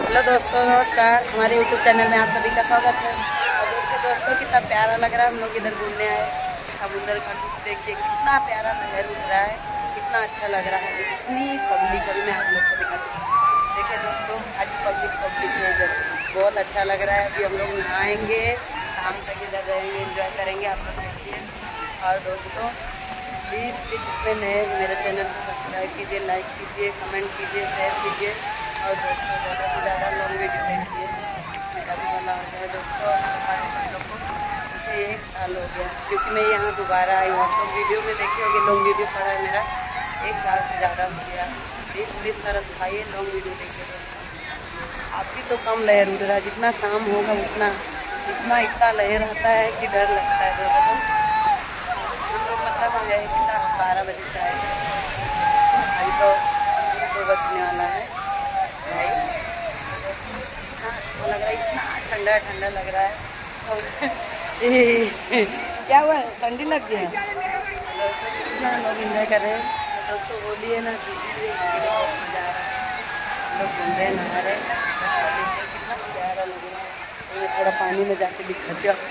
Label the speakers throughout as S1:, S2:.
S1: Hello दोस्तों, नमस्कार। हमारे यूट्यूब चैनल में आप सभी का स्वागत है। और देखिए दोस्तों, कितना प्यारा लग रहा है। हम लोग इधर घूमने आए। समुद्र का लुक देखिए, कितना प्यारा लहर उठ रहा है, कितना अच्छा लग रहा है। इतनी पब्लिक अभी मैं आप लोग को दिखाती हूँ। देखिए दोस्तों, आज पब्लिक है इधर, बहुत अच्छा लग रहा है। अभी हम लोग नहाएंगे, शाम तक इधर रहेंगे, एंजॉय करेंगे। आप लोग देखिए। और दोस्तों प्लीज़ जितने नए मेरे चैनल को सब्सक्राइब कीजिए, लाइक कीजिए, कमेंट कीजिए, शेयर कीजिए। और दोस्तों ज़्यादा से ज़्यादा लॉन्ग वीडियो देखिए। मेरा भी वाला हो गया है दोस्तों, हम लोग को मुझे 1 साल हो गया, क्योंकि मैं यहाँ दोबारा आई हूँ। आप लोग वीडियो में देखे होंगे, लॉन्ग वीडियो पड़ा है मेरा 1 साल से ज़्यादा हो गया। प्लीज़ तरस खाइए, लॉन्ग वीडियो देखिए दोस्तों। आप भी तो कम लहर उड़ रहा है, जितना शाम होगा उतना इतना लहर आता है कि डर लगता है दोस्तों। हम लोग मतलब आए कितना 12 बजे से आए, अभी तो 2 बजने वाला है भाई। इतना अच्छा लग रहा है, इतना ठंडा लग रहा है। क्या हुआ, ठंडी लग गई है? इतना लोग एंजॉय कर रहे हैं दोस्तों। होली है ना, छुट्टी भी है, इसके लिए बहुत मज़ा आ रहा है। हम लोग घूम रहे हैं, नहा रहे हैं। कितना प्यारा लग रहा है। तो मैं थोड़ा पानी में जाके दिखाती हूँ।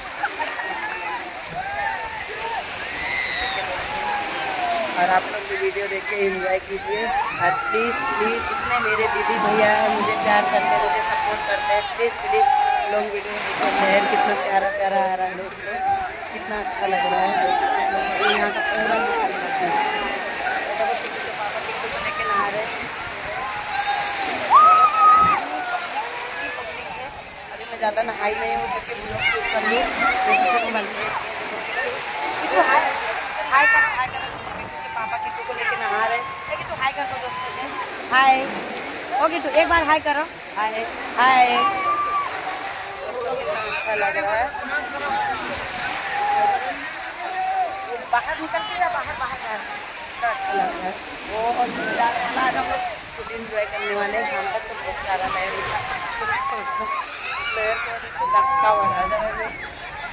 S1: और आप लोग भी वीडियो देख के एंजॉय कीजिए। और प्लीज़ जितने मेरे दीदी भैया हैं, मुझे प्यार करते हैं, मुझे सपोर्ट करते हैं, प्लीज़ लॉन्ग वीडियो देखिए। लहर कितना प्यारा आ रहा है दोस्तों, कितना अच्छा लग रहा है दोस्तों। यहाँ का पूरा पापा टिक्कू को लेके नहा रहे हैं। अभी मैं ज़्यादा नहाई नहीं हूँ, क्योंकि ब्लॉग शूट कर लूँ। हाय करो, पापा किट्टू को लेके नहा रहे हैं। कि तू हाय कर दो दोस्तों से। हाय ओके, तो एक बार हाय करो। हाय दोस्तों, कितना अच्छा लग रहा है। बाहर निकल के बाहर कितना अच्छा लग रहा है। बहुत मजा आ रहा है। आज हम लोग खुद इंजॉय करने वाले हैं। शाम तक तो बहुत सारा लहर की वजह से धक्का बना जा रहा है।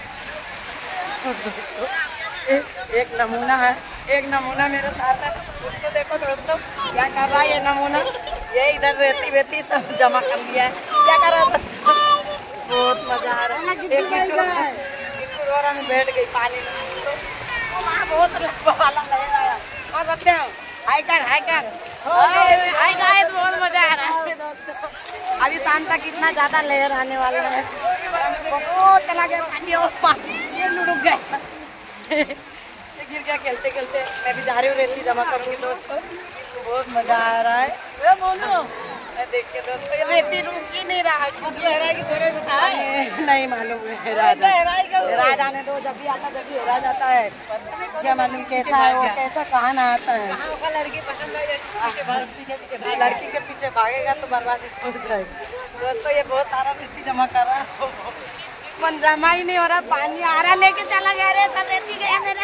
S1: एक नमूना मेरे साथ है। उसको देखो दोस्तों, क्या कर रहा है ये नमूना। ये इधर रेती सब जमा कर दिया है। क्या कर रहा था? बहुत मजा आ रहा है। एक बिल्कुल रोरा में बैठ गई पानी में। तो वहाँ बहुत लंबा वाला लहर आया। और सत्य हाय कर बहुत मजा आ रहा है दोस्तों। अभी शाम तक इतना ज़्यादा लहर आने वाला है। बहुत चला गया पानी, ये लुढ़क गया। गिर गया खेलते मैं भी जा रही हूँ, रेती जमा करूँगी दोस्तों। बहुत मजा आ रहा है। बोलो देखिए दोस्तों, ये रेती रुक ही नहीं रहा है। नहीं मालूम है, हेरा जाने दो। जब भी हेरा जाता है, क्या मालूम कैसा है वो, कैसा कहाँ ना आता है। लड़की पसंद है, लड़की के पीछे भागेगा तो बर्बादी हो जाएगी दोस्तों। ये बहुत सारा रेती जमा कर रहा है, मन जमा ही नहीं हो रहा। पानी आ रहा, लेके चला गया रे, सब रेती गया मेरा।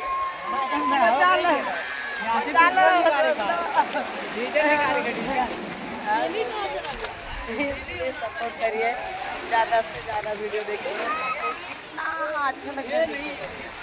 S1: सपोर्ट करिए, ज़्यादा से ज़्यादा वीडियो देखिए। कितना अच्छा लग रहा है।